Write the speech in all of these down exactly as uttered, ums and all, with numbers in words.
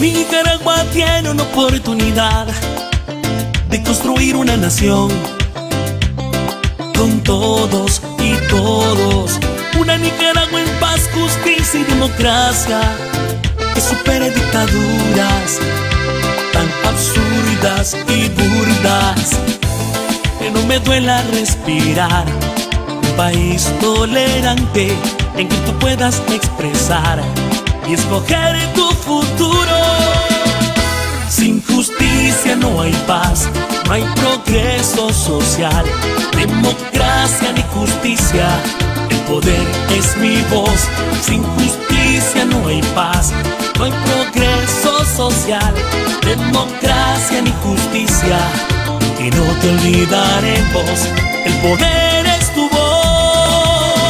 Mi Nicaragua tiene una oportunidad de construir una nación con todos y todos. Una Nicaragua en paz, justicia y democracia, que supere dictaduras tan absurdas y burdas. Que no me duela respirar. Un país tolerante en que tú puedas expresar y escoger tu futuro. Sin justicia no hay paz, no hay progreso social, democracia ni justicia. El poder es mi voz. Sin justicia no hay paz, no hay progreso social, democracia ni justicia. Y no te olvidaremos, el poder es tu voz.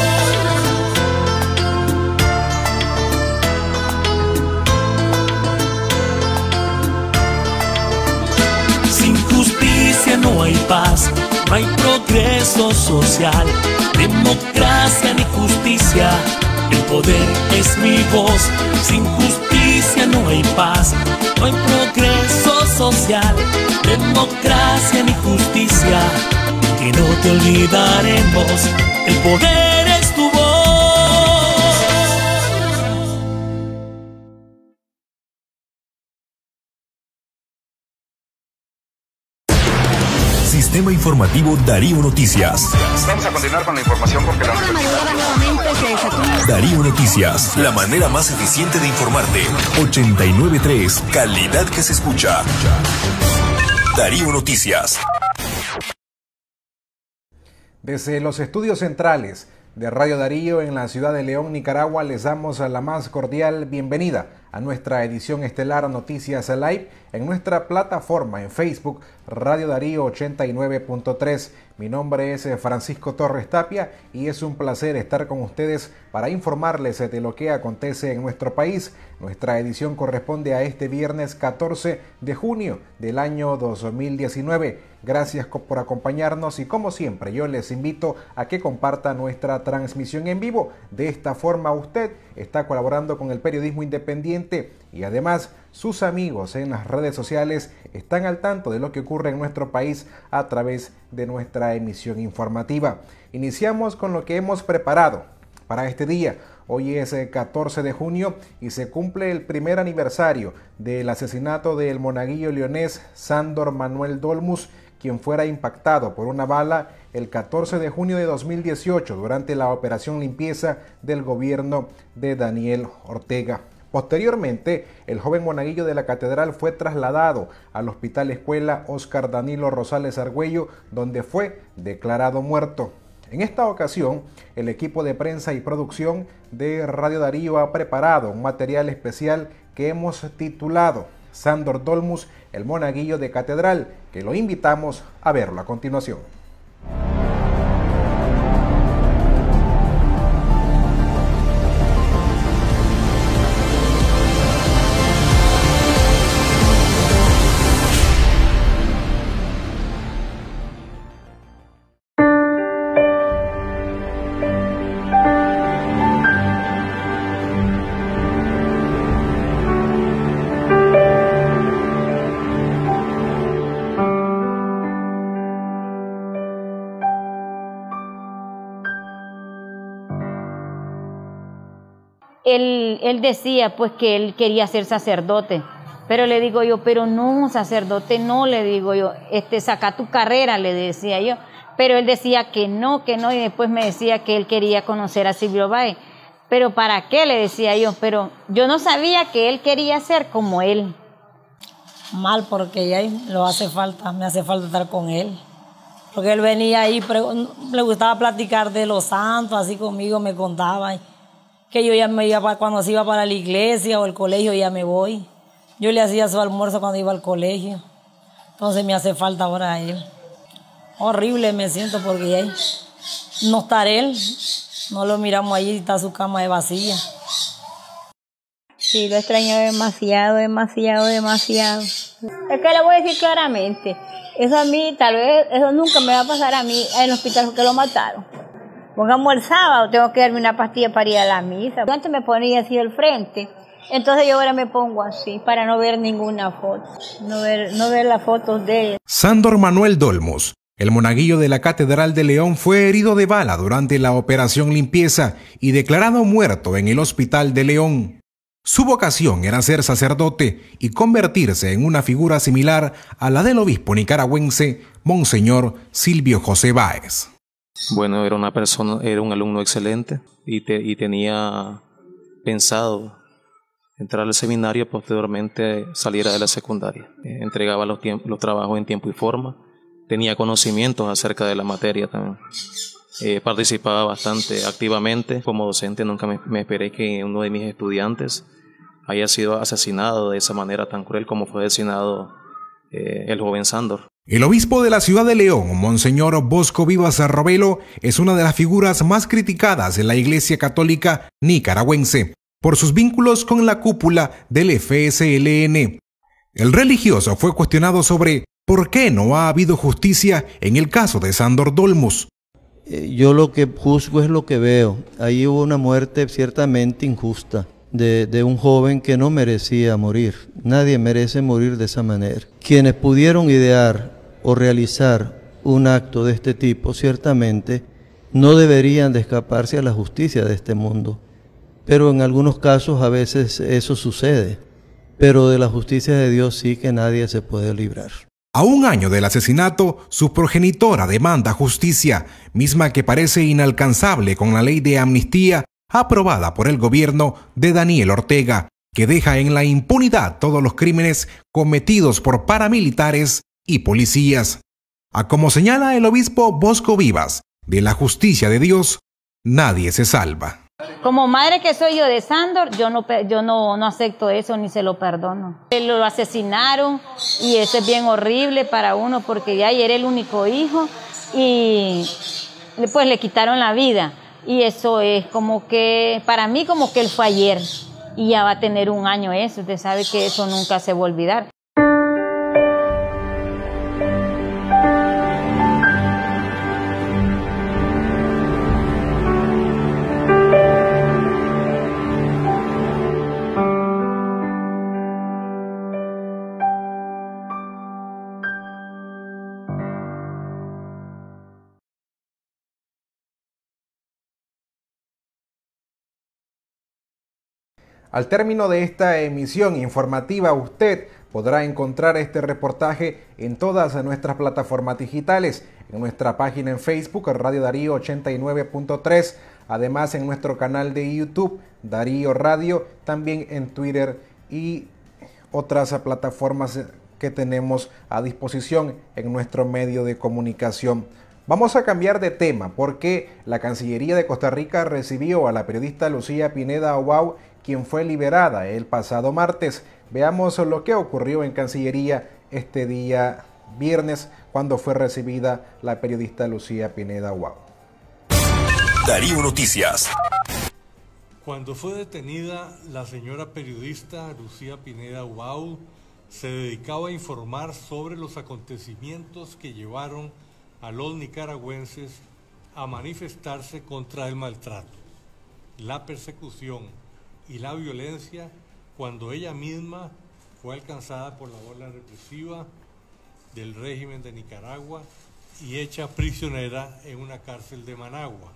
Sin justicia no hay paz, no hay progreso social, democracia ni justicia. El poder es mi voz. Sin justicia no hay paz, no hay progreso social, democracia ni justicia. Y no te olvidaremos, el poder es tu voz. Sistema Informativo Darío Noticias. Vamos a continuar con la información porque la... Darío Noticias, la manera más eficiente de informarte. ochenta y nueve punto tres, calidad que se escucha. Darío Noticias. Desde los estudios centrales de Radio Darío en la ciudad de León, Nicaragua, les damos la más cordial bienvenida a nuestra edición estelar Noticias Live en nuestra plataforma en Facebook Radio Darío ochenta y nueve punto tres. Mi nombre es Francisco Torres Tapia y es un placer estar con ustedes para informarles de lo que acontece en nuestro país. Nuestra edición corresponde a este viernes catorce de junio del año dos mil diecinueve. Gracias por acompañarnos y como siempre yo les invito a que compartan nuestra transmisión en vivo. De esta forma usted está colaborando con el periodismo independiente y además sus amigos en las redes sociales están al tanto de lo que ocurre en nuestro país a través de nuestra emisión informativa. Iniciamos con lo que hemos preparado para este día. Hoy es catorce de junio y se cumple el primer aniversario del asesinato del monaguillo leonés Sándor Manuel Dolmus, quien fuera impactado por una bala el catorce de junio de dos mil dieciocho durante la operación limpieza del gobierno de Daniel Ortega. Posteriormente, el joven monaguillo de la catedral fue trasladado al Hospital Escuela Óscar Danilo Rosales Argüello, donde fue declarado muerto. En esta ocasión, el equipo de prensa y producción de Radio Darío ha preparado un material especial que hemos titulado Sándor Dolmus, el monaguillo de catedral, que lo invitamos a verlo a continuación. Él, él decía pues que él quería ser sacerdote, pero le digo yo, pero no, sacerdote no, le digo yo, este, saca tu carrera, le decía yo, pero él decía que no, que no, y después me decía que él quería conocer a Silvio Báez, pero ¿para qué? Le decía yo, pero yo no sabía que él quería ser como él. Mal, porque ya lo hace falta, me hace falta estar con él, porque él venía ahí, le gustaba platicar de los santos, así conmigo me contaba, que yo ya me iba, para, cuando se iba para la iglesia o el colegio ya me voy. Yo le hacía su almuerzo cuando iba al colegio. Entonces me hace falta ahora a él. Horrible me siento porque ya no está él. No lo miramos ahí, está su cama de vacía. Sí, lo extraño demasiado, demasiado, demasiado. Es que le voy a decir claramente, eso a mí, tal vez, eso nunca me va a pasar a mí en el hospital porque lo mataron. Pongamos el sábado, tengo que darme una pastilla para ir a la misa. Yo antes me ponía así al frente Entonces yo ahora me pongo así para no ver ninguna foto, no ver, no ver las fotos de ella. Sándor Manuel Dolmos, el monaguillo de la Catedral de León, fue herido de bala durante la operación limpieza y declarado muerto en el Hospital de León. Su vocación era ser sacerdote y convertirse en una figura similar a la del obispo nicaragüense Monseñor Silvio José Báez. Bueno, era una persona, era un alumno excelente y, te, y tenía pensado entrar al seminario, posteriormente saliera de la secundaria. Eh, entregaba los, los trabajos en tiempo y forma, tenía conocimientos acerca de la materia también. Eh, participaba bastante activamente como docente. Nunca me, me esperé que uno de mis estudiantes haya sido asesinado de esa manera tan cruel como fue asesinado eh, el joven Sándor. El obispo de la ciudad de León, Monseñor Bosco Vivas Robelo, es una de las figuras más criticadas en la Iglesia Católica nicaragüense por sus vínculos con la cúpula del F S L N. El religioso fue cuestionado sobre por qué no ha habido justicia en el caso de Sándor Dolmos. Yo lo que juzgo es lo que veo. Ahí hubo una muerte ciertamente injusta de, de un joven que no merecía morir. Nadie merece morir de esa manera. Quienes pudieron idear o realizar un acto de este tipo, ciertamente no deberían de escaparse a la justicia de este mundo. Pero en algunos casos a veces eso sucede. Pero de la justicia de Dios sí que nadie se puede librar. A un año del asesinato, su progenitora demanda justicia, misma que parece inalcanzable con la ley de amnistía aprobada por el gobierno de Daniel Ortega, que deja en la impunidad todos los crímenes cometidos por paramilitares y policías. A como señala el obispo Bosco Vivas, de la justicia de Dios, nadie se salva. Como madre que soy yo de Sándor, yo no yo no, no acepto eso ni se lo perdono. Lo asesinaron y eso es bien horrible para uno porque ya era el único hijo y pues le quitaron la vida. Y eso es como que, para mí como que él fue ayer y ya va a tener un año eso. Usted sabe que eso nunca se va a olvidar. Al término de esta emisión informativa, usted podrá encontrar este reportaje en todas nuestras plataformas digitales, en nuestra página en Facebook, Radio Darío ochenta y nueve punto tres, además en nuestro canal de YouTube, Darío Radio, también en Twitter y otras plataformas que tenemos a disposición en nuestro medio de comunicación. Vamos a cambiar de tema porque la Cancillería de Costa Rica recibió a la periodista Lucía Pineda Ubau, quien fue liberada el pasado martes. Veamos lo que ocurrió en Cancillería este día viernes cuando fue recibida la periodista Lucía Pineda Ubau. Darío Noticias. Cuando fue detenida la señora periodista Lucía Pineda Ubau, se dedicaba a informar sobre los acontecimientos que llevaron a los nicaragüenses a manifestarse contra el maltrato, la persecución y la violencia cuando ella misma fue alcanzada por la ola represiva del régimen de Nicaragua y hecha prisionera en una cárcel de Managua.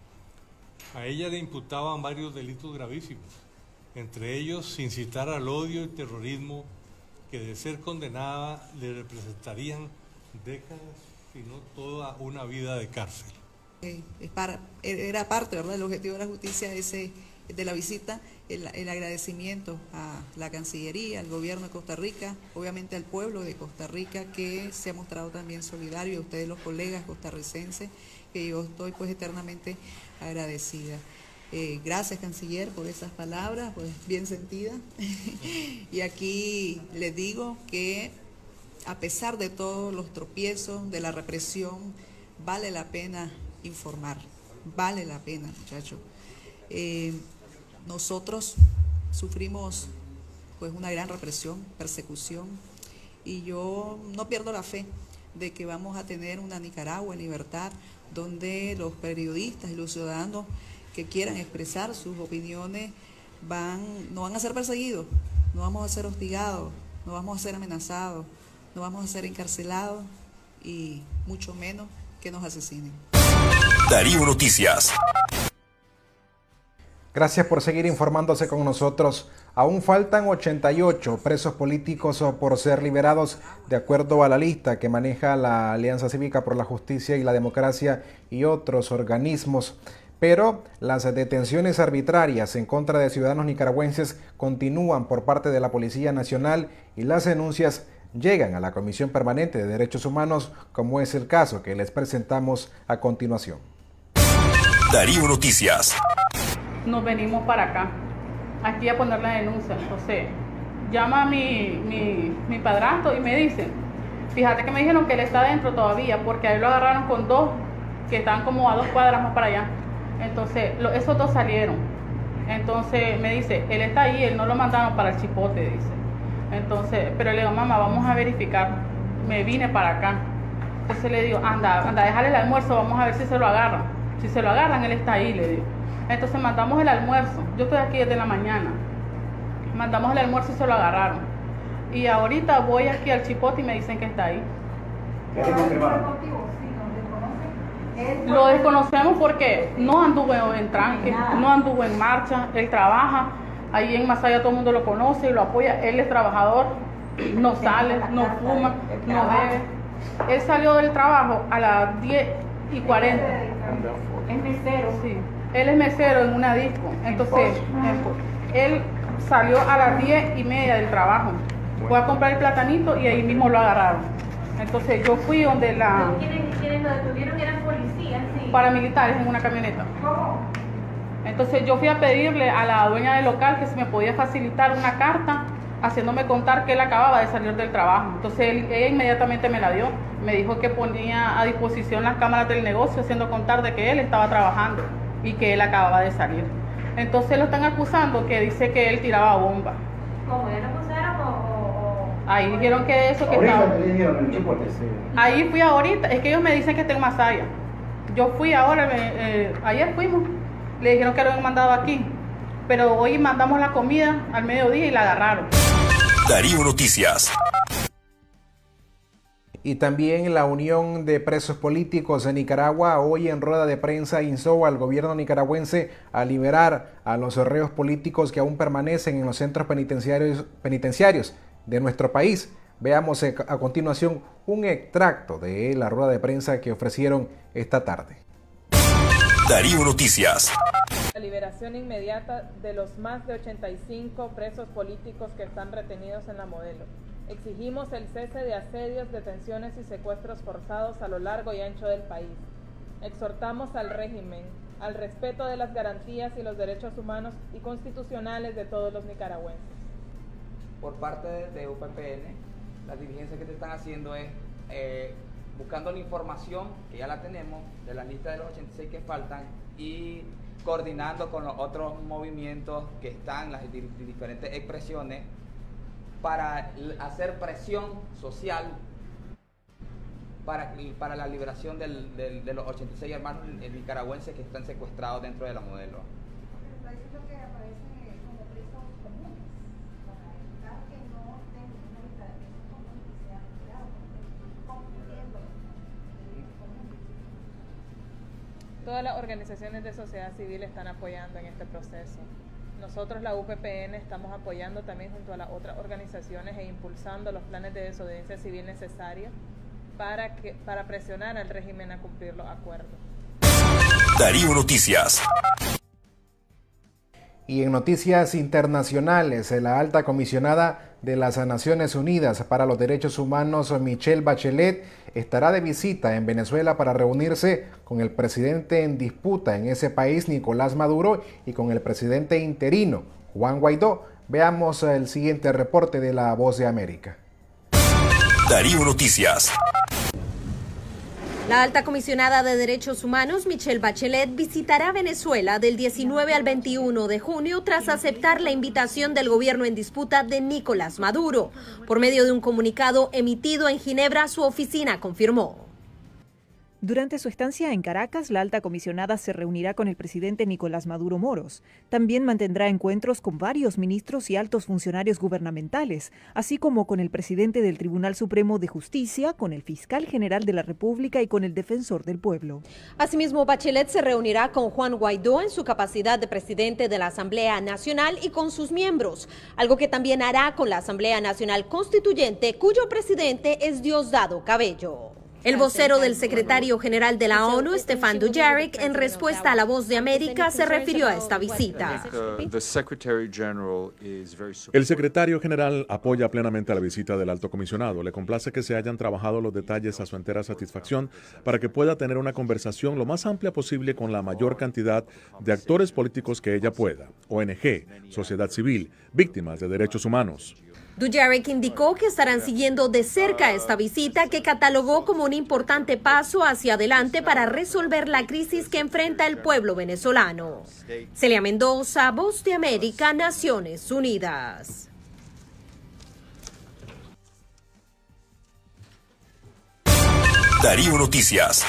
A ella le imputaban varios delitos gravísimos, entre ellos incitar al odio y terrorismo que de ser condenada le representarían décadas, si no toda una vida de cárcel. Eh, es para, era parte, ¿verdad?, del objetivo de la justicia ese, de la visita, el, el agradecimiento a la Cancillería, al gobierno de Costa Rica, obviamente al pueblo de Costa Rica que se ha mostrado también solidario, a ustedes los colegas costarricenses, que yo estoy pues eternamente agradecida. Eh, gracias, canciller, por esas palabras, pues bien sentidas. Y aquí les digo que a pesar de todos los tropiezos, de la represión, vale la pena informar, vale la pena, muchachos. Eh, nosotros sufrimos pues una gran represión, persecución, y yo no pierdo la fe de que vamos a tener una Nicaragua en libertad, donde los periodistas y los ciudadanos que quieran expresar sus opiniones van, no van a ser perseguidos, no vamos a ser hostigados, no vamos a ser amenazados, no vamos a ser encarcelados y mucho menos que nos asesinen. Darío Noticias. Gracias por seguir informándose con nosotros. Aún faltan ochenta y ocho presos políticos por ser liberados de acuerdo a la lista que maneja la Alianza Cívica por la Justicia y la Democracia y otros organismos. Pero las detenciones arbitrarias en contra de ciudadanos nicaragüenses continúan por parte de la Policía Nacional y las denuncias llegan a la Comisión Permanente de Derechos Humanos, como es el caso que les presentamos a continuación. Darío Noticias. Nos venimos para acá, aquí a poner la denuncia. Entonces, llama a mi, mi, mi padrastro y me dice, fíjate que me dijeron que él está adentro todavía, porque a él lo agarraron con dos, que están como a dos cuadras más para allá. Entonces, lo, esos dos salieron. Entonces, me dice, él está ahí, él no lo mandaron para el Chipote, dice. Entonces, pero le digo, mamá, vamos a verificar. Me vine para acá. Entonces le digo, anda, anda, déjale el almuerzo, vamos a ver si se lo agarran. Si se lo agarran, él está ahí, le digo. Entonces mandamos el almuerzo, yo estoy aquí desde la mañana, mandamos el almuerzo y se lo agarraron. Y ahorita voy aquí al Chipote y me dicen que está ahí. ¿Qué te confirmaron? Lo desconocemos porque no anduvo en tranque, no anduvo en marcha, él trabaja, ahí en Masaya todo el mundo lo conoce y lo apoya, él es trabajador, no sale, no fuma, no bebe. Él salió del trabajo a las diez y cuarenta. ¿Es mesero? Sí. Él es mesero en una disco, entonces él salió a las diez y media del trabajo, fue a comprar el platanito y ahí mismo lo agarraron. Entonces yo fui donde la... ¿Quiénes, quiénes lo detuvieron? ¿Eran policías? Sí. Paramilitares en una camioneta. ¿Cómo? Entonces yo fui a pedirle a la dueña del local que si me podía facilitar una carta haciéndome contar que él acababa de salir del trabajo. Entonces él, ella inmediatamente me la dio, me dijo que ponía a disposición las cámaras del negocio haciendo contar de que él estaba trabajando y que él acababa de salir. Entonces lo están acusando que dice que él tiraba bomba. ¿Cómo? ¿Ya lo acusaron o, o...? Ahí dijeron que eso que ahorita estaba... te dijeron el Chipote. Ahí fui ahorita, es que ellos me dicen que está en Masaya. Yo fui ahora, me, eh, ayer fuimos, le dijeron que lo habían mandado aquí, pero hoy mandamos la comida al mediodía y la agarraron. Darío Noticias. Y también la Unión de Presos Políticos de Nicaragua hoy en rueda de prensa instó al gobierno nicaragüense a liberar a los reos políticos que aún permanecen en los centros penitenciarios, penitenciarios de nuestro país. Veamos a continuación un extracto de la rueda de prensa que ofrecieron esta tarde. Darío Noticias. La liberación inmediata de los más de ochenta y cinco presos políticos que están retenidos en la Modelo. Exigimos el cese de asedios, detenciones y secuestros forzados a lo largo y ancho del país. Exhortamos al régimen al respeto de las garantías y los derechos humanos y constitucionales de todos los nicaragüenses. Por parte de U P P N, las diligencias que te están haciendo es eh, buscando la información, que ya la tenemos, de la lista de los ochenta y seis que faltan y coordinando con los otros movimientos que están, las di diferentes expresiones, para hacer presión social para, para la liberación del, del, de los ochenta y seis hermanos nicaragüenses que están secuestrados dentro de la Modelo. Está diciendo que aparecen como presos comunes para evitar que no estén en una lista de presos comunes y sean liberados, compitiendo delitos comunes. Todas las organizaciones de sociedad civil están apoyando en este proceso. Nosotros, la U P P N, estamos apoyando también junto a las otras organizaciones e impulsando los planes de desobediencia civil necesarios para, que, para presionar al régimen a cumplir los acuerdos. Darío Noticias. Y en noticias internacionales, la alta comisionada de las Naciones Unidas para los Derechos Humanos, Michelle Bachelet, estará de visita en Venezuela para reunirse con el presidente en disputa en ese país, Nicolás Maduro, y con el presidente interino, Juan Guaidó. Veamos el siguiente reporte de La Voz de América. Darío Noticias. La alta comisionada de Derechos Humanos, Michelle Bachelet, visitará Venezuela del diecinueve al veintiuno de junio tras aceptar la invitación del gobierno en disputa de Nicolás Maduro. Por medio de un comunicado emitido en Ginebra, su oficina confirmó. Durante su estancia en Caracas, la alta comisionada se reunirá con el presidente Nicolás Maduro Moros. También mantendrá encuentros con varios ministros y altos funcionarios gubernamentales, así como con el presidente del Tribunal Supremo de Justicia, con el fiscal general de la República y con el defensor del pueblo. Asimismo, Bachelet se reunirá con Juan Guaidó en su capacidad de presidente de la Asamblea Nacional y con sus miembros, algo que también hará con la Asamblea Nacional Constituyente, cuyo presidente es Diosdado Cabello. El vocero del secretario general de la ONU, Stefan Dujarric, en respuesta a La Voz de América, se refirió a esta visita. El secretario general apoya plenamente la visita del alto comisionado. Le complace que se hayan trabajado los detalles a su entera satisfacción para que pueda tener una conversación lo más amplia posible con la mayor cantidad de actores políticos que ella pueda, O N G, sociedad civil, víctimas de derechos humanos. Dujarric indicó que estarán siguiendo de cerca esta visita, que catalogó como un importante paso hacia adelante para resolver la crisis que enfrenta el pueblo venezolano. Celia Mendoza, Voz de América, Naciones Unidas. Darío Noticias.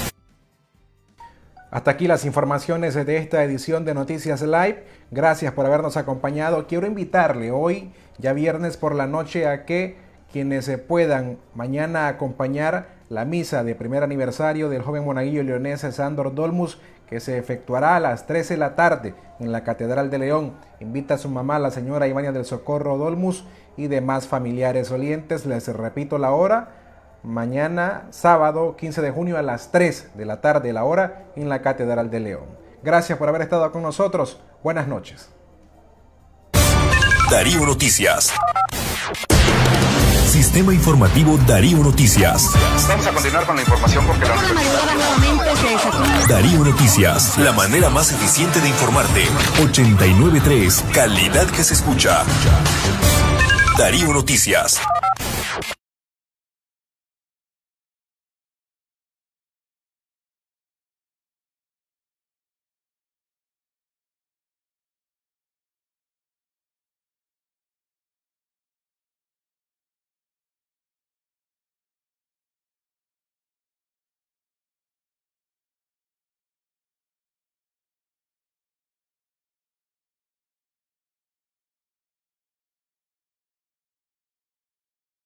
Hasta aquí las informaciones de esta edición de Noticias Live. Gracias por habernos acompañado. Quiero invitarle hoy, ya viernes por la noche, a que quienes se puedan mañana acompañar la misa de primer aniversario del joven monaguillo leonés Sándor Dolmus, que se efectuará a las trece de la tarde en la Catedral de León. Invita a su mamá, la señora Ivania del Socorro Dolmus, y demás familiares olientes. Les repito la hora. Mañana, sábado quince de junio a las tres de la tarde, la hora, en la Catedral de León. Gracias por haber estado con nosotros. Buenas noches. Darío Noticias. Sistema Informativo Darío Noticias. Vamos a continuar con la información porque la... Darío Noticias, la manera más eficiente de informarte. ochenta y nueve punto tres, calidad que se escucha. Darío Noticias.